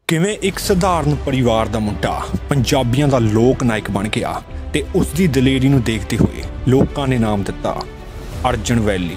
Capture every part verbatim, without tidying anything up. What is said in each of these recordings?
ਕਿਵੇਂ ਇੱਕ ਸਧਾਰਨ ਪਰਿਵਾਰ ਦਾ ਮੁੰਡਾ ਪੰਜਾਬੀਆਂ ਦਾ ਲੋਕ ਨਾਇਕ ਬਣ ਗਿਆ ਤੇ ਉਸ ਦੀ ਦਲੇਰੀ ਨੂੰ ਦੇਖਦੇ ਹੋਏ ਲੋਕਾਂ ਨੇ ਨਾਮ ਦਿੱਤਾ ਅਰਜਨ ਵੈਲੀ।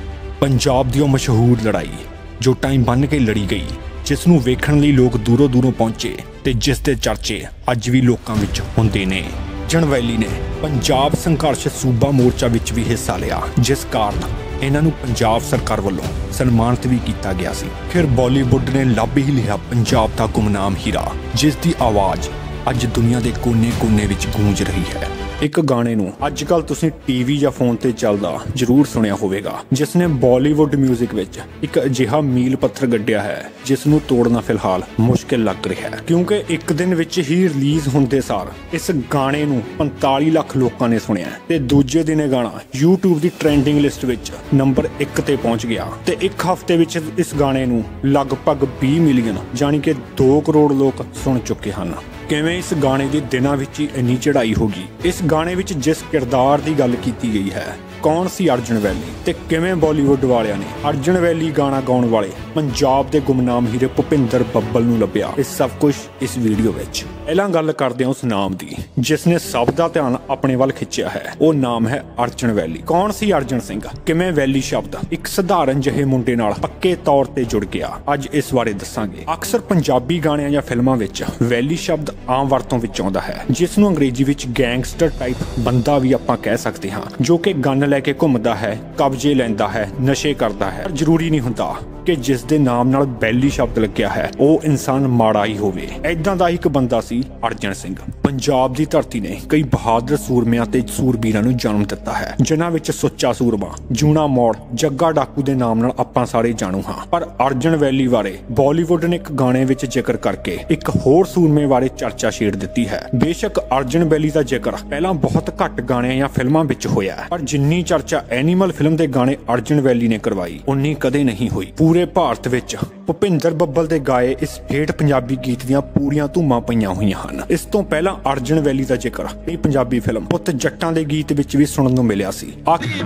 ਪੰਜਾਬ ਦੀ ਉਹ ਮਸ਼ਹੂਰ ਲੜਾਈ ਜੋ ਟਾਈਮ ਬੰਨ੍ਹ ਕੇ ਲੜੀ ਗਈ, ਜਿਸ ਨੂੰ ਵੇਖਣ ਲਈ ਲੋਕ ਦੂਰੋਂ ਦੂਰੋਂ ਪਹੁੰਚੇ ਤੇ ਜਿਸ ਦੇ ਚਰਚੇ ਅੱਜ ਵੀ ਲੋਕਾਂ ਵਿੱਚ ਹੁੰਦੇ ਨੇ। ਅਰਜਨ ਵੈਲੀ ਨੇ ਪੰਜਾਬ ਸੰਘਰਸ਼ ਸੂਬਾ ਮੋਰਚਾ ਵਿੱਚ ਵੀ ਹਿੱਸਾ ਲਿਆ, ਜਿਸ ਕਾਰਨ ਇਹਨਾਂ ਨੂੰ ਪੰਜਾਬ ਸਰਕਾਰ ਵੱਲੋਂ ਸਨਮਾਨਿਤ ਵੀ ਕੀਤਾ ਗਿਆ ਸੀ। ਫਿਰ ਬਾਲੀਵੁੱਡ ਨੇ ਲੱਭ ਹੀ ਲਿਆ ਪੰਜਾਬ ਦਾ ਗੁਮਨਾਮ ਹੀਰਾ, ਜਿਸ ਦੀ ਆਵਾਜ਼ ਅੱਜ ਦੁਨੀਆ ਦੇ ਕੋਨੇ-ਕੋਨੇ ਵਿੱਚ ਗੂੰਜ ਰਹੀ ਹੈ। ਇੱਕ ਗਾਣੇ ਨੂੰ ਅੱਜ ਕੱਲ੍ਹ ਤੁਸੀਂ ਟੀਵੀ ਜਾਂ ਫੋਨ ਤੇ ਚੱਲਦਾ ਜ਼ਰੂਰ ਸੁਣਿਆ ਹੋਵੇਗਾ, ਜਿਸ ਨੇ ਬਾਲੀਵੁੱਡ ਮਿਊਜ਼ਿਕ ਵਿੱਚ ਇੱਕ ਅਜਿਹਾ ਮੀਲ ਪੱਥਰ ਗੱਡਿਆ ਹੈ ਜਿਸ ਨੂੰ ਤੋੜਨਾ ਫਿਲਹਾਲ ਮੁਸ਼ਕਿਲ ਲੱਗ ਰਿਹਾ ਹੈ, ਕਿਉਂਕਿ ਇੱਕ ਦਿਨ ਵਿੱਚ ਹੀ ਰਿਲੀਜ਼ ਹੁੰਦੇ ਸਾਰ ਇਸ ਗਾਣੇ ਨੂੰ ਪੰਤਾਲੀ ਲੱਖ ਲੋਕਾਂ ਨੇ ਸੁਣਿਆ ਤੇ ਦੂਜੇ ਦਿਨ ਇਹ ਗਾਣਾ YouTube ਦੀ ਟ੍ਰੈਂਡਿੰਗ ਲਿਸਟ ਵਿੱਚ ਨੰਬਰ ਇੱਕ ਤੇ ਪਹੁੰਚ ਗਿਆ ਤੇ ਇੱਕ ਹਫ਼ਤੇ ਵਿੱਚ ਇਸ ਗਾਣੇ ਨੂੰ ਲਗਭਗ ਵੀਹ ਮਿਲੀਅਨ ਯਾਨੀ ਕਿ ਦੋ ਕਰੋੜ ਲੋਕ ਸੁਣ ਚੁੱਕੇ ਹਨ। ਕਿਵੇਂ ਇਸ ਗਾਣੇ ਦੇ ਦਿਨਾਂ ਵਿੱਚ ਹੀ ਇੰਨੀ ਚੜ੍ਹਾਈ ਹੋ ਗਈ? ਇਸ ਗਾਣੇ ਵਿੱਚ ਜਿਸ ਕਿਰਦਾਰ ਦੀ ਗੱਲ ਕੀਤੀ ਗਈ ਹੈ, ਕੌਣ ਸੀ ਅਰਜਨ ਵੈਲੀ ਤੇ ਕਿਵੇਂ ਬਾਲੀਵੁੱਡ ਵਾਲਿਆਂ ਨੇ ਅਰਜਨ ਵੈਲੀ ਗਾਣਾ ਗਾਉਣ ਵਾਲੇ ਪੰਜਾਬ ਦੇ ਗੁਮਨਾਮ ਹੀਰੇ ਭੁਪਿੰਦਰ ਬੱਬਲ ਨੂੰ ਲੱਭਿਆ, ਇਹ ਸਭ ਕੁਝ ਇਸ ਵੀਡੀਓ ਵਿੱਚ। ਪਹਿਲਾਂ ਗੱਲ ਕਰਦੇ ਹਾਂ ਉਸ ਨਾਮ ਦੀ ਜਿਸ ਨੇ ਸਭ ਦਾ ਧਿਆਨ ਆਪਣੇ ਵੱਲ ਖਿੱਚਿਆ ਹੈ। ਉਹ ਨਾਮ ਹੈ ਅਰਜਨ ਵੈਲੀ। ਕੌਣ ਸੀ ਅਰਜਨ ਸਿੰਘ? ਕਿਵੇਂ ਵੈਲੀ ਸ਼ਬਦ ਇੱਕ ਸਧਾਰਨ ਜਿਹੇ ਮੁੰਡੇ ਨਾਲ ਪੱਕੇ ਤੌਰ ਤੇ ਜੁੜ ਗਿਆ? ਅੱਜ ਇਸ ਬਾਰੇ ਦੱਸਾਂਗੇ। ਅਕਸਰ ਪੰਜਾਬੀ ਗਾਣਿਆਂ ਜਾਂ ਫਿਲਮਾਂ ਵਿੱਚ ਵੈਲੀ ਸ਼ਬਦ ਆਮ ਵਰਤੋਂ ਵਿੱਚ ਆਉਂਦਾ ਹੈ, ਜਿਸ ਨੂੰ ਅੰਗਰੇਜ਼ੀ ਵਿੱਚ ਗੈਂਗਸਟਰ ਟਾਈਪ ਬੰਦਾ ਵੀ ਆਪਾਂ ਕਹਿ ਸਕਦੇ ਹਾਂ, ਜੋ ਕਿ ਗਨ ਲੈ ਕੇ ਘੁੰਮਦਾ ਹੈ, ਕਬਜ਼ੇ ਲੈਂਦਾ ਹੈ, ਨਸ਼ੇ ਕਰਦਾ ਹੈ। ਪਰ ਜ਼ਰੂਰੀ ਨਹੀਂ ਹੁੰਦਾ ਕਿ ਜਿਸ ਦੇ ਨਾਮ ਨਾਲ ਵੈਲੀ ਸ਼ਬਦ ਲੱਗਿਆ ਹੈ ਉਹ ਇਨਸਾਨ ਮਾੜਾ ਹੀ ਹੋਵੇ। ਏਦਾਂ ਦਾ ਇੱਕ ਬੰਦਾ ਸੀ ਅਰਜਨ ਸਿੰਘ। ਪੰਜਾਬ ਦੀ ਧਰਤੀ ਨੇ ਕਈ ਬਹਾਦਰ ਸੂਰਮਿਆਂ ਤੇ ਸੂਰਬੀਰਾਂ ਨੂੰ ਜਨਮ ਦਿੱਤਾ ਹੈ, ਜਿਨ੍ਹਾਂ ਵਿੱਚ ਸੁੱਚਾ ਸੂਰਮਾ, ਜੂਣਾ ਮੋੜ, ਜੱਗਾ ਡਾਕੂ ਦੇ ਨਾਮ ਨਾਲ ਆਪਾਂ ਸਾਰੇ ਜਾਣੂ ਹਾਂ। ਪਰ ਅਰਜਨ ਵੈਲੀ ਬਾਰੇ ਬਾਲੀਵੁੱਡ ਨੇ ਇੱਕ ਗਾਣੇ ਵਿੱਚ ਜ਼ਿਕਰ ਕਰਕੇ ਇੱਕ ਹੋਰ ਸੂਰਮੇ ਬਾਰੇ ਚਰਚਾ ਛੇੜ ਦਿੱਤੀ ਹੈ। ਬੇਸ਼ੱਕ ਅਰਜਨ ਵੈਲੀ ਦਾ ਜ਼ਿਕਰ ਪਹਿਲਾਂ ਬਹੁਤ ਘੱਟ ਗਾਣਿਆਂ ਜਾਂ ਫਿਲਮਾਂ ਵਿੱਚ ਹੋਇਆ, ਪਰ ਜਿੰਨੀ ਚਰਚਾ ਐਨੀਮਲ ਫਿਲਮ ਦੇ ਗਾਣੇ ਅਰਜਨ ਵੈਲੀ ਨੇ ਕਰਵਾਈ, ਉਨੀ ਕਦੇ ਨਹੀਂ ਹੋਈ। ਪੂਰੇ ਭਾਰਤ ਵਿੱਚ ਭੁਪਿੰਦਰ ਬੱਬਲ ਦੇ ਗਾਏ ਇਸ ਠੇਠ ਪੰਜਾਬੀ ਗੀਤ ਦੀਆਂ ਪੂਰੀਆਂ ਧੂਮਾਂ ਪਈਆਂ ਹੋਈਆਂ ਹਨ। ਇਸ ਤੋਂ ਪਹਿਲਾਂ ਅਰਜਨ ਵੈਲੀ ਦਾ ਜ਼ਿਕਰ ਕਈ ਪੰਜਾਬੀ ਫਿਲਮ ਪੁੱਤ ਜੱਟਾਂ ਦੇ ਗੀਤ ਵਿੱਚ ਵੀ ਸੁਣਨ ਨੂੰ ਮਿਲਿਆ ਸੀ।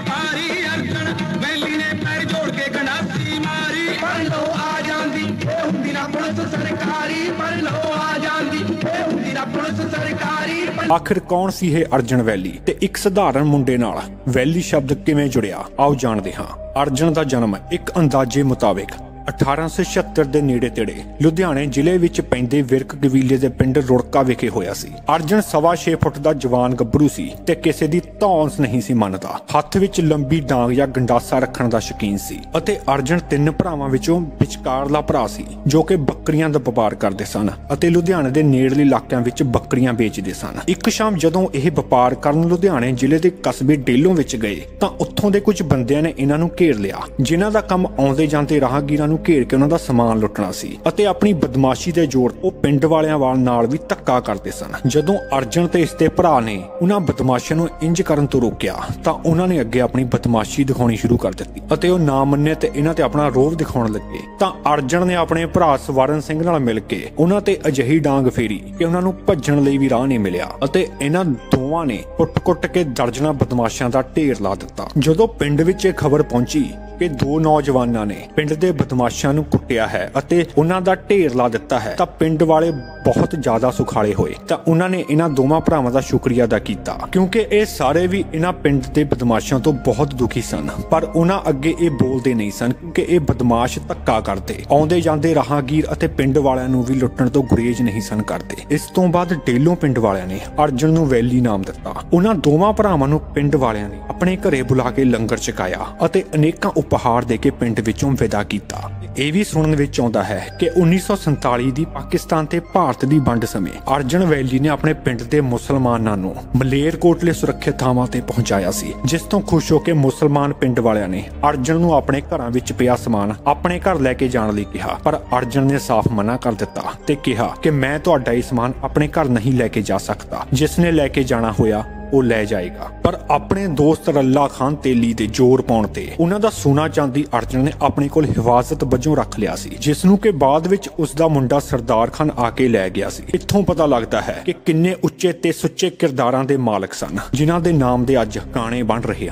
ਆਖਿਰ ਕੌਣ ਸੀ ਇਹ ਅਰਜਨ ਵੈਲੀ ਤੇ ਇੱਕ ਸਧਾਰਨ ਮੁੰਡੇ ਨਾਲ ਵੈਲੀ ਸ਼ਬਦ ਕਿਵੇਂ ਜੁੜਿਆ? ਆਓ ਜਾਣਦੇ ਹਾਂ। ਅਰਜਨ ਦਾ ਜਨਮ ਇੱਕ ਅੰਦਾਜ਼ੇ ਮੁਤਾਬਿਕ ਅਠਾਰਾਂ ਸੌ ਛਿਅੱਤਰ ਦੇ ਨੇੜੇ ਤੇੜੇ ਲੁਧਿਆਣੇ ਜ਼ਿਲ੍ਹੇ ਵਿੱਚ ਪੈਂਦੇ ਵਿਰਕ ਕਬੀਲੇ ਦੇ ਪਿੰਡ ਰੁੜਕਾ ਵਿਖੇ ਹੋਇਆ ਸੀ। ਅਰਜਨ ਸਵਾ ਛੇ ਫੁੱਟ ਦਾ ਜਵਾਨ ਗੱਭਰੂ ਸੀ ਤੇ ਕਿਸੇ ਦੀ ਧੌਂਸ ਨਹੀਂ ਸੀ ਮੰਨਦਾ। ਹੱਥ ਵਿੱਚ ਲੰਬੀ ਡਾਂਗ ਜਾਂ ਗੰਡਾਸਾ ਰੱਖਣ ਦਾ ਸ਼ੌਕੀਨ ਸੀ ਅਤੇ ਅਰਜਨ ਤਿੰਨ ਭਰਾਵਾਂ ਵਿੱਚੋਂ ਵਿਚਕਾਰਲਾ ਭਰਾ ਸੀ, ਜੋ ਕਿ ਬੱਕਰੀਆਂ ਦਾ ਵਪਾਰ ਕਰਦੇ ਸਨ ਅਤੇ ਲੁਧਿਆਣੇ ਦੇ ਨੇੜਲੇ ਇਲਾਕਿਆਂ ਵਿੱਚ ਬੱਕਰੀਆਂ ਵੇਚਦੇ ਸਨ। ਇੱਕ ਸ਼ਾਮ ਜਦੋਂ ਇਹ ਵਪਾਰ ਕਰਨ ਲੁਧਿਆਣੇ ਜ਼ਿਲ੍ਹੇ ਦੇ ਕਸਬੇ ਡੇਲੋਂ ਵਿੱਚ ਗਏ ਤਾਂ ਉੱਥੋਂ ਦੇ ਕੁਝ ਬੰਦਿਆਂ ਨੇ ਇਹਨਾਂ ਨੂੰ ਘੇਰ ਲਿਆ, ਜਿਨ੍ਹਾਂ ਦਾ ਕੰਮ ਆਉਂਦੇ ਜਾਂਦੇ ਰਾਹਗੀਰਾਂ ਨੂੰ ਘੇਰ ਕੇ ਉਹਨਾਂ ਦਾ ਸਮਾਨ ਲੁੱਟਣਾ ਸੀ ਅਤੇ ਆਪਣੀ ਬਦਮਾਸ਼ੀ ਦੇ ਜ਼ੋਰ ਉਹ ਪਿੰਡ ਵਾਲਿਆਂ ਵਾਲ ਨਾਲ ਵੀ ਧੱਕਾ ਕਰਦੇ ਸਨ। ਜਦੋਂ ਅਰਜਨ ਤੇ ਇਸ ਦੇ ਭਰਾ ਨੇ ਉਹਨਾਂ ਬਦਮਾਸ਼ੀਆਂ ਨੂੰ ਇੰਜ ਕਰਨ ਤੋਂ ਰੋਕਿਆ ਤਾਂ ਉਹਨਾਂ ਨੇ ਅੱਗੇ ਆਪਣੀ ਬਦਮਾਸ਼ੀ ਦਿਖਾਉਣੀ ਸ਼ੁਰੂ ਕਰ ਦਿੱਤੀ ਅਤੇ ਉਹ ਨਾ ਮੰਨੇ ਤੇ ਇਹਨਾਂ ਤੇ ਆਪਣਾ ਰੋਹਬ ਦਿਖਾਉਣ ਲੱਗੇ। ਤਾਂ ਅਰਜਨ ਨੇ ਆਪਣੇ ਭਰਾ ਸਵਰਨ ਸਿੰਘ ਨਾਲ ਮਿਲ ਕੇ ਉਹਨਾਂ ਤੇ ਅਜਿਹੀ ਡਾਂਗ ਫੇਰੀ ਕਿ ਉਹਨਾਂ ਨੂੰ ਭੱਜਣ ਲਈ ਵੀ ਰਾਹ ਨਹੀਂ ਮਿਲਿਆ ਅਤੇ ਇਹਨਾਂ ਦੋਵਾਂ ਨੇ ਕੁੱਟ-ਕੁੱਟ ਕੇ ਦਰਜਨਾਂ ਬਦਮਾਸ਼ਾਂ ਦਾ ਢੇਰ ਲਾ ਦਿੱਤਾ। ਜਦੋਂ ਪਿੰਡ ਵਿੱਚ ਇਹ ਖਬਰ ਪਹੁੰਚੀ ਕਿ ਦੋ ਨੌਜਵਾਨਾਂ ਨੇ ਪਿੰਡ ਦੇ ਬਦਮਾਸ਼ਾਂ ਨੂੰ ਕੁੱਟਿਆ ਹੈ ਅਤੇ ਉਹਨਾਂ ਦਾ ਢੇਰ ਲਾ ਦਿੱਤਾ ਹੈ, ਤਾਂ ਪਿੰਡ ਵਾਲੇ ਬਹੁਤ ਜ਼ਿਆਦਾ ਸੁਖਾਲੇ ਹੋਏ ਤਾਂ ਉਹਨਾਂ ਨੇ ਇਹਨਾਂ ਦੋਵਾਂ ਭਰਾਵਾਂ ਦਾ ਸ਼ੁਕਰੀਆ ਅਦਾ ਕੀਤਾ, ਕਿਉਂਕਿ ਇਹ ਸਾਰੇ ਵੀ ਇਹਨਾਂ ਪਿੰਡ ਦੇ ਬਦਮਾਸ਼ਾਂ ਤੋਂ ਬਹੁਤ ਦੁਖੀ ਸਨ। ਪਰ ਉਹਨਾਂ ਅੱਗੇ ਇਹ ਬੋਲਦੇ ਨਹੀਂ ਸਨ ਕਿ ਇਹ ਬਦਮਾਸ਼ ਧੱਕਾ ਕਰਦੇ, ਆਉਂਦੇ ਜਾਂਦੇ ਰਾਹਗੀਰ ਅਤੇ ਪਿੰਡ ਵਾਲਿਆਂ ਨੂੰ ਵੀ ਲੁੱਟਣ ਤੋਂ ਗੁਰੇਜ਼ ਨਹੀਂ ਸਨ ਕਰਦੇ। ਇਸ ਤੋਂ ਬਾਅਦ ਡੇਲੋਂ ਪਿੰਡ ਵਾਲਿਆਂ ਨੇ ਅਰਜਨ ਨੂੰ ਵੈਲੀ ਨਾਮ ਦਿੱਤਾ। ਉਹਨਾਂ ਦੋਵਾਂ ਭਰਾਵਾਂ ਨੂੰ ਪਿੰਡ ਵਾਲਿਆਂ ਨੇ ਆਪਣੇ ਘਰੇ ਬੁਲਾ ਕੇ ਲੰਗਰ ਛਕਾਇਆ ਅਤੇ ਅਨੇਕਾਂ ਉਪਹਾਰ ਦੇ ਕੇ ਪਿੰਡ ਵਿੱਚੋਂ ਵਿਦਾ ਕੀਤਾ। ਇਹ ਵੀ ਸੁਣਨ ਵਿੱਚ ਆਉਂਦਾ ਹੈ ਕਿ ਉੱਨੀ ਸੌ ਸੰਤਾਲੀ ਦੀ ਪਾਕਿਸਤਾਨ ਤੇ ਭਾਰਤ ਦੀ ਵੰਡ ਸਮੇਂ ਅਰਜਨ ਵੈਲੀ ਨੇ ਆਪਣੇ ਪਿੰਡ ਦੇ ਮੁਸਲਮਾਨਾਂ ਨੂੰ ਮਲੇਰਕੋਟਲੇ ਸੁਰੱਖਿਅਤ ਥਾਵਾਂ ਤੇ ਪਹੁੰਚਾਇਆ ਸੀ, ਜਿਸ ਤੋਂ ਖੁਸ਼ ਹੋ ਕੇ ਮੁਸਲਮਾਨ ਪਿੰਡ ਵਾਲਿਆਂ ਨੇ ਅਰਜਨ ਨੂੰ ਆਪਣੇ ਘਰਾਂ ਵਿੱਚ ਪਿਆ ਸਮਾਨ ਆਪਣੇ ਘਰ ਲੈ ਕੇ ਜਾਣ ਲਈ ਕਿਹਾ। ਪਰ ਅਰਜਨ ਨੇ ਸਾਫ਼ ਮਨਾ ਕਰ ਦਿੱਤਾ ਤੇ ਕਿਹਾ ਕਿ ਮੈਂ ਤੁਹਾਡਾ ਇਹ ਸਮਾਨ ਆਪਣੇ ਘਰ ਨਹੀਂ ਲੈ ਕੇ ਜਾ ਸਕਦਾ, ਜਿਸ ਨੇ ਲੈ ਕੇ ਜਾਣਾ ਹੋਇਆ ਉਹ ਲੈ ਜਾਏਗਾ। ਪਰ ਆਪਣੇ ਦੋਸਤ ਰੱਲਾ ਖਾਨ ਤੇਲੀ ਦੇ ਜ਼ੋਰ ਪਾਉਣ ਤੇ ਉਹਨਾਂ ਦਾ ਸੋਨਾ ਚਾਂਦੀ ਅਰਜਨ ਨੇ ਆਪਣੇ ਕੋਲ ਹਿਫਾਜ਼ਤ ਵਜੋਂ ਰੱਖ ਲਿਆ ਸੀ, ਜਿਸ ਨੂੰ ਕਿ ਬਾਅਦ ਵਿੱਚ ਉਸ ਦਾ ਮੁੰਡਾ ਸਰਦਾਰ ਖਾਨ ਆ ਕੇ ਲੈ ਗਿਆ ਸੀ। ਇੱਥੋਂ ਪਤਾ ਲੱਗਦਾ ਹੈ ਕਿ ਕਿੰਨੇ ਉੱਚੇ ਤੇ ਸੁੱਚੇ ਕਿਰਦਾਰਾਂ ਦੇ ਮਾਲਕ ਸਨ, ਜਿਨ੍ਹਾਂ ਦੇ ਨਾਮ ਦੇ ਅੱਜ ਗਾਣੇ ਬਣ ਰਹੇ ਹਨ।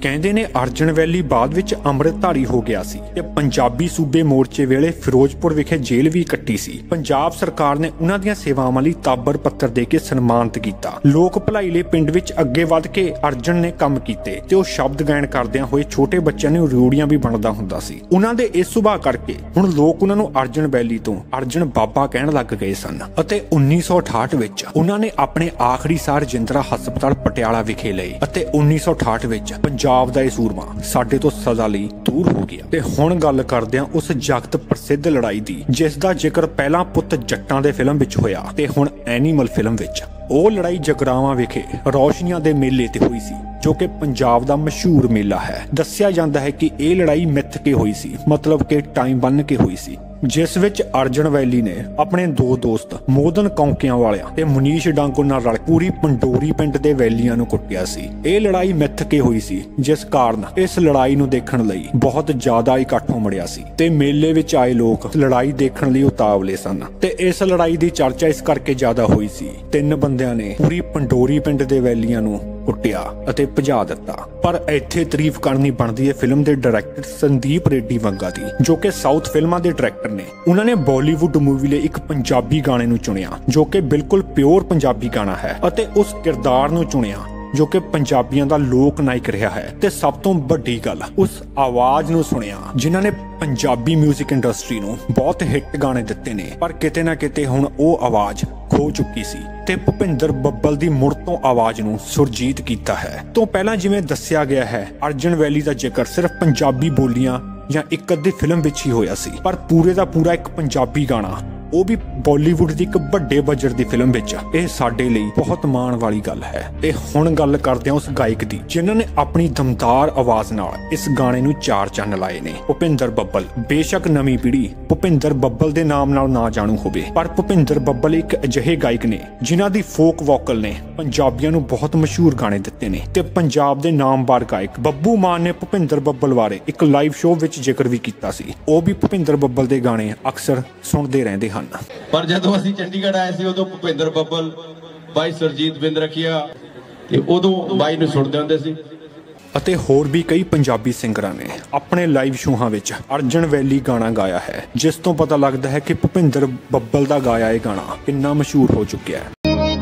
ਕਹਿੰਦੇ ਨੇ ਅਰਜਨ ਵੈਲੀ ਬਾਅਦ ਵਿੱਚ ਅੰਮ੍ਰਿਤਧਾਰੀ ਹੋ ਗਿਆ ਸੀ ਤੇ ਪੰਜਾਬੀ ਸੂਬੇ ਮੋਰਚੇ ਵੇਲੇ ਫਿਰੋਜ਼ਪੁਰ ਵਿਖੇ ਜੇਲ੍ਹ ਵੀ ਕੱਟੀ ਸੀ। ਪੰਜਾਬ ਸਰਕਾਰ ਨੇ ਉਹਨਾਂ ਦੀਆਂ ਸੇਵਾਵਾਂ ਲਈ ਤਾਬਰ ਪੱਤਰ ਦੇ ਕੇ ਸਨਮਾਨਿਤ ਕੀਤਾ। ਲੋਕ ਭਲਾਈ ਲਈ ਪਿੰਡ ਵਿੱਚ ਅੱਗੇ ਵੱਧ ਕੇ ਅਰਜਨ ਨੇ ਕੰਮ ਕੀਤੇ ਤੇ ਉਹ ਸ਼ਬਦ ਗਾਇਨ ਕਰਦਿਆਂ ਹੋਏ ਛੋਟੇ ਬੱਚਿਆਂ ਨੂੰ ਰਿਓੜੀਆਂ ਵੀ ਬਣਦਾ ਹੁੰਦਾ ਸੀ। ਉਹਨਾਂ ਦੇ ਇਸ ਸੁਭਾਅ ਕਰਕੇ ਹੁਣ ਲੋਕ ਉਹਨਾਂ ਨੂੰ ਅਰਜਨ ਵੈਲੀ ਤੋਂ ਅਰਜਨ ਬਾਬਾ ਕਹਿਣ ਲੱਗ ਗਏ ਸਨ ਅਤੇ ਉੱਨੀ ਸੌ ਅਠਾਹਠ ਵਿੱਚ ਉਹਨਾਂ ਨੇ ਆਪਣੇ ਆਖਰੀ ਸਾਹ ਰਜਿੰਦਰਾ ਹਸਪਤਾਲ ਪਟਿਆਲਾ ਵਿਖੇ ਲਏ ਅਤੇ ਉੱਨੀ ਸੌ ਅਠਾਹਠ ਵਿੱਚ ਪੰਜਾਬ ਦਾ ਇਹ ਸੂਰਮਾ ਸਾਡੇ ਤੋਂ ਸਦਾ ਲਈ ਦੂਰ ਹੋ ਗਿਆ। ਤੇ ਹੁਣ ਗੱਲ ਕਰਦੇ ਹਾਂ ਉਸ ਜਗਤ ਪ੍ਰਸਿੱਧ ਲੜਾਈ ਦੀ ਜਿਸ ਦਾ ਜ਼ਿਕਰ ਪਹਿਲਾਂ ਪੁੱਤ ਜੱਟਾਂ ਦੇ ਫਿਲਮ ਵਿੱਚ ਹੋਇਆ ਤੇ ਹੁਣ ਐਨੀਮਲ ਫਿਲਮ ਵਿੱਚ। ਉਹ ਲੜਾਈ ਜਗਰਾਵਾਂ ਵਿਖੇ ਰੌਸ਼ਨੀਆਂ ਦੇ ਮੇਲੇ ਤੇ ਹੋਈ ਸੀ ਜੋ ਕਿ ਪੰਜਾਬ ਦਾ ਮਸ਼ਹੂਰ ਮੇਲਾ ਹੈ। ਦੱਸਿਆ ਜਾਂਦਾ ਹੈ ਕਿ ਇਹ ਲੜਾਈ ਮਿੱਥ ਕੇ ਹੋਈ ਸੀ, ਮਤਲਬ ਕਿ ਟਾਈਮ ਬੰਨ ਕੇ ਹੋਈ ਸੀ, ਜਿਸ ਵਿੱਚ ਅਰਜਨ ਵੈਲੀ ਨੇ ਆਪਣੇ ਦੋ ਦੋਸਤ ਮੋਦਨ ਕੌਂਕਿਆਂ ਵਾਲਿਆਂ ਤੇ ਮਨੀਸ਼ ਡਾਂਗੋ ਨਾਲ ਰਲ ਪੂਰੀ ਪੰਡੋਰੀ ਪਿੰਡ ਦੇ ਵੈਲੀਆਂ ਨੂੰ ਕੁੱਟਿਆ ਸੀ। ਇਹ ਲੜਾਈ ਮਿੱਥ ਕੇ ਹੋਈ ਸੀ ਜਿਸ ਕਾਰਨ ਇਸ ਲੜਾਈ ਨੂੰ ਦੇਖਣ ਲਈ ਬਹੁਤ ਜ਼ਿਆਦਾ ਇਕੱਠ ਉਮੜਿਆ ਸੀ ਤੇ ਮੇਲੇ ਵਿੱਚ ਆਏ ਲੋਕ ਲੜਾਈ ਦੇਖਣ ਲਈ ਉਤਾਵਲੇ ਸਨ। ਤੇ ਇਸ ਲੜਾਈ ਦੀ ਚਰਚਾ ਇਸ ਕਰਕੇ ਜ਼ਿਆਦਾ ਹੋਈ ਸੀ, ਤਿੰਨ ਬੰਦਿਆਂ ਨੇ ਪੂਰੀ ਪੰਡੋਰੀ ਪਿੰਡ ਦੇ ਵੈਲੀਆਂ ਨੂੰ ਕੁੱਟਿਆ ਅਤੇ ਭਜਾ ਦਿੱਤਾ। ਪਰ ਇੱਥੇ ਤਾਰੀਫ ਕਰਨੀ ਬਣਦੀ ਹੈ ਫਿਲਮ ਦੇ ਡਾਇਰੈਕਟਰ ਸੰਦੀਪ ਰੇਡੀ ਵੰਗਾ ਦੀ, ਜੋ ਕਿ ਸਾਊਥ ਫਿਲਮਾਂ ਦੇ ਡਾਇਰੈਕਟਰ ਨੇ। ਉਹਨਾਂ ਨੇ ਬਾਲੀਵੁੱਡ ਮੂਵੀ ਲਈ ਇੱਕ ਪੰਜਾਬੀ ਗਾਣੇ ਨੂੰ ਚੁਣਿਆ ਜੋ ਕਿ ਬਿਲਕੁਲ ਪਿਓਰ ਪੰਜਾਬੀ ਗਾਣਾ ਹੈ ਅਤੇ ਉਸ ਕਿਰਦਾਰ ਨੂੰ ਚੁਣਿਆ ਜੋ ਕਿ ਪੰਜਾਬੀਆਂ ਦਾ ਲੋਕ ਨਾਇਕ ਰਿਹਾ ਹੈ। ਤੇ ਸਭ ਤੋਂ ਵੱਡੀ ਗੱਲ, ਉਸ ਆਵਾਜ਼ ਨੂੰ ਸੁਣਿਆ ਜਿਨ੍ਹਾਂ ਨੇ ਪੰਜਾਬੀ 뮤직 ਇੰਡਸਟਰੀ ਨੂੰ ਬਹੁਤ ਹਿੱਟ ਗਾਣੇ ਦਿੱਤੇ ਨੇ, ਪਰ ਕਿਤੇ ਨਾ ਕਿਤੇ ਹੁਣ ਉਹ ਆਵਾਜ਼ ਖੋ ਚੁੱਕੀ ਸੀ ਤੇ ਭੁਪਿੰਦਰ ਬੱਬਲ ਦੀ ਮੁੜ ਤੋਂ ਆਵਾਜ਼ ਨੂੰ ਸੁਰਜੀਤ ਕੀਤਾ ਹੈ। ਤੋਂ ਪਹਿਲਾਂ ਜਿਵੇਂ ਦੱਸਿਆ ਗਿਆ ਹੈ, ਅਰਜਨ ਵੈਲੀ ਦਾ ਜ਼ਿਕਰ ਸਿਰਫ ਪੰਜਾਬੀ ਬੋਲੀਆਂ ਜਾਂ ਇੱਕ ਅੱਧੀ ਫਿਲਮ ਵਿੱਚ ਹੀ ਹੋਇਆ ਸੀ, ਪਰ ਪੂਰੇ ਦਾ ਪੂਰਾ ਇੱਕ ਪੰਜਾਬੀ ਗਾਣਾ, ਉਹ ਵੀ ਬਾਲੀਵੁੱਡ ਦੀ ਇੱਕ ਵੱਡੇ ਬਜਟ ਦੀ ਫਿਲਮ ਵਿੱਚ, ਇਹ ਸਾਡੇ ਲਈ ਬਹੁਤ ਮਾਣ ਵਾਲੀ ਗੱਲ ਹੈ। ਤੇ ਹੁਣ ਗੱਲ ਕਰਦੇ ਹਾਂ ਉਸ ਗਾਇਕ ਦੀ ਜਿਨ੍ਹਾਂ ਨੇ ਆਪਣੀ ਦਮਦਾਰ ਆਵਾਜ਼ ਨਾਲ ਇਸ ਗਾਣੇ ਨੂੰ ਚਾਰ ਚੰਨ ਲਾਏ ਨੇ, ਭੁਪਿੰਦਰ ਬੱਬਲ। ਬੇਸ਼ੱਕ ਨਵੀਂ ਪੀੜ੍ਹੀ ਭੁਪਿੰਦਰ ਬੱਬਲ ਦੇ ਨਾਮ ਨਾਲ ਨਾ ਜਾਣੂ ਹੋਵੇ, ਪਰ ਭੁਪਿੰਦਰ ਬੱਬਲ ਇੱਕ ਅਜਿਹੇ ਗਾਇਕ ਨੇ ਜਿਨ੍ਹਾਂ ਦੀ ਫੋਕ ਵੋਕਲ ਨੇ ਪੰਜਾਬੀਆਂ ਨੂੰ ਬਹੁਤ ਮਸ਼ਹੂਰ ਗਾਣੇ ਦਿੱਤੇ ਨੇ। ਤੇ ਪੰਜਾਬ ਦੇ ਨਾਮਵਰ ਗਾਇਕ ਬੱਬੂ ਮਾਨ ਨੇ ਭੁਪਿੰਦਰ ਬੱਬਲ ਬਾਰੇ ਇੱਕ ਲਾਈਵ ਸ਼ੋਅ ਵਿੱਚ ਜ਼ਿਕਰ ਵੀ ਕੀਤਾ ਸੀ। ਉਹ ਵੀ ਭੁਪਿੰਦਰ ਬੱਬਲ ਦੇ ਗਾਣੇ ਅਕਸਰ ਸੁਣਦੇ ਰਹਿੰਦੇ ਹਨ। ਪਰ ਜਦੋਂ ਅਸੀਂ ਚੰਡੀਗੜ੍ਹ ਆਏ ਸੀ ਉਦੋਂ ਭੁਪਿੰਦਰ ਬੱਬਲ, ਬਾਈ ਸਰਜੀਤ ਬਿੰਦਰਖੀਆ ਤੇ ਉਦੋਂ ਬਾਈ ਨੂੰ ਸੁਣਦੇ ਹੁੰਦੇ ਸੀ। ਅਤੇ ਹੋਰ ਵੀ ਕਈ ਪੰਜਾਬੀ ਸਿੰਗਰਾਂ ਨੇ ਆਪਣੇ ਲਾਈਵ ਸ਼ੋਆਂ ਵਿੱਚ ਅਰਜਨ ਵੈਲੀ ਗਾਣਾ ਗਾਇਆ ਹੈ, ਜਿਸ ਤੋਂ ਪਤਾ ਲੱਗਦਾ ਹੈ ਕਿ ਭੁਪਿੰਦਰ ਬੱਬਲ ਦਾ ਗਾਇਆ ਇਹ ਗਾਣਾ ਕਿੰਨਾ ਮਸ਼ਹੂਰ ਹੋ ਚੁੱਕਿਆ ਹੈ।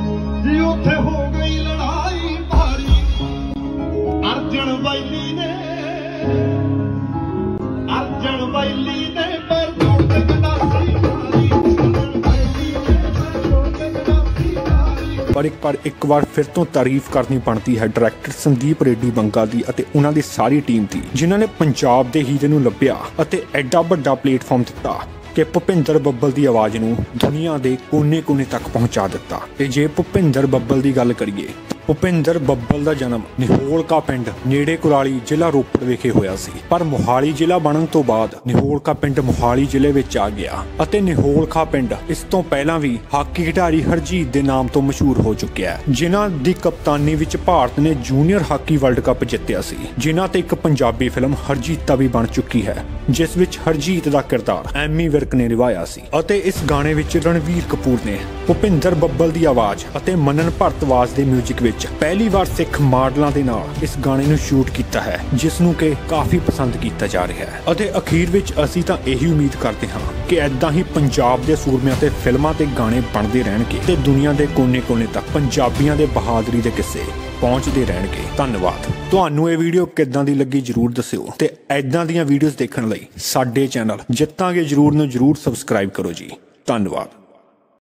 ਉੱਥੇ ਹੋ ਗਈ ਲੜਾਈ ਭਾਰੀ, ਅਰਜਨ ਵੈਲੀ ਨੇ ਅਰਜਨ ਵੈਲੀ ਨੇ ਪਰ ਜੋੜ ਕੇ ਗੰਡਾਸੀ ਮਾਰੀ, ਪਰ ਇੱਕ ਵਾਰ ਇੱਕ ਵਾਰ ਫਿਰ ਤੋਂ ਤਾਰੀਫ ਕਰਨੀ ਬਣਦੀ ਹੈ ਡਾਇਰੈਕਟਰ ਸੰਦੀਪ ਰੇਡੀ ਵੰਗਾ ਦੀ ਅਤੇ ਉਹਨਾਂ ਦੀ ਸਾਰੀ ਟੀਮ ਦੀ, ਜਿਨ੍ਹਾਂ ਨੇ ਪੰਜਾਬ ਦੇ ਹੀਰੇ ਨੂੰ ਲੱਭਿਆ ਅਤੇ ਐਡਾ ਵੱਡਾ ਪਲੇਟਫਾਰਮ ਦਿੱਤਾ ਕਿ ਭੁਪਿੰਦਰ ਬੱਬਲ ਦੀ ਆਵਾਜ਼ ਨੂੰ ਦੁਨੀਆ ਦੇ ਕੋਨੇ-ਕੋਨੇ ਤੱਕ ਪਹੁੰਚਾ ਦਿੱਤਾ। ਤੇ ਜੇ ਭੁਪਿੰਦਰ ਬੱਬਲ ਦੀ ਗੱਲ ਕਰੀਏ, ਭੁਪਿੰਦਰ ਬੱਬਲ ਦਾ ਜਨਮ ਨਿਹੋਲਕਾ ਪਿੰਡ ਨੇੜੇ ਕੁਰਾਲੀ ਜ਼ਿਲ੍ਹਾ ਰੋਪੜ ਵਿਖੇ ਹੋਇਆ ਸੀ, ਪਰ ਮੋਹਾਲੀ ਜ਼ਿਲ੍ਹਾ ਬਣਨ ਤੋਂ ਬਾਅਦ ਨਿਹੋਲਕਾ ਪਿੰਡ ਮੋਹਾਲੀ ਜ਼ਿਲ੍ਹੇ ਵਿੱਚ ਆ ਗਿਆ ਅਤੇ ਨਿਹੋਲਕਾ ਪਿੰਡ ਇਸ ਤੋਂ ਪਹਿਲਾਂ ਵੀ ਹਾਕੀ ਖਿਡਾਰੀ ਹਰਜੀਤ ਦੇ ਨਾਮ ਤੋਂ ਮਸ਼ਹੂਰ ਹੋ ਚੁੱਕਿਆ ਹੈ, ਜਿਨ੍ਹਾਂ ਦੀ ਕਪਤਾਨੀ ਵਿੱਚ ਭਾਰਤ ਨੇ ਜੂਨੀਅਰ ਹਾਕੀ ਵਰਲਡ ਕੱਪ ਜਿੱਤਿਆ ਸੀ, ਜਿਨ੍ਹਾਂ ਤੇ ਇੱਕ ਪੰਜਾਬੀ ਫਿਲਮ ਹਰਜੀਤਾ ਵੀ ਬਣ ਚੁੱਕੀ ਹੈ, ਜਿਸ ਵਿੱਚ ਹਰਜੀਤ ਦਾ ਕਿਰਦਾਰ ਐਮੀ ਵਿਰਕ ਨੇ ਨਿਭਾਇਆ ਸੀ। ਅਤੇ ਇਸ ਗਾਣੇ ਵਿੱਚ ਰਣਵੀਰ ਕਪੂਰ ਨੇ ਭੁਪਿੰਦਰ ਬੱਬਲ ਦੀ ਆਵਾਜ਼ ਅਤੇ ਮਨਨ ਭਰਤਵਾਜ ਦੇ 뮤직 ਵਿੱਚ ਪਹਿਲੀ ਵਾਰ ਸਿੱਖ ਮਾਡਲਾਂ ਦੇ ਨਾਲ ਇਸ ਗਾਣੇ ਨੂੰ ਸ਼ੂਟ ਕੀਤਾ ਹੈ, ਜਿਸ ਨੂੰ ਕਿ ਕਾਫੀ ਪਸੰਦ ਕੀਤਾ ਜਾ ਰਿਹਾ ਹੈ। ਅਤੇ ਅਖੀਰ ਵਿੱਚ ਅਸੀਂ ਤਾਂ ਇਹੀ ਉਮੀਦ ਕਰਦੇ ਹਾਂ ਕਿ ਐਦਾਂ ਹੀ ਪੰਜਾਬ ਦੇ ਸੂਰਮਿਆਂ ਤੇ ਫਿਲਮਾਂ ਤੇ ਗਾਣੇ ਬਣਦੇ ਰਹਿਣਗੇ ਤੇ ਦੁਨੀਆ ਦੇ ਕੋਨੇ-ਕੋਨੇ ਤੱਕ ਪੰਜਾਬੀਆਂ ਦੇ ਬਹਾਦਰੀ ਦੇ ਕਿੱਸੇ ਪਹੁੰਚਦੇ ਰਹਿਣਗੇ। ਧੰਨਵਾਦ। ਤੁਹਾਨੂੰ ਇਹ ਵੀਡੀਓ ਕਿੱਦਾਂ ਦੀ ਲੱਗੀ ਜਰੂਰ ਦੱਸਿਓ ਤੇ ਐਦਾਂ ਦੀਆਂ ਵੀਡੀਓਜ਼ ਦੇਖਣ ਲਈ ਸਾਡੇ ਚੈਨਲ ਜਿੱਤਾਂਗੇ ਜਰੂਰ ਨੂੰ ਜਰੂਰ ਸਬਸਕ੍ਰਾਈਬ ਕਰੋ ਜੀ। ਧੰਨਵਾਦ।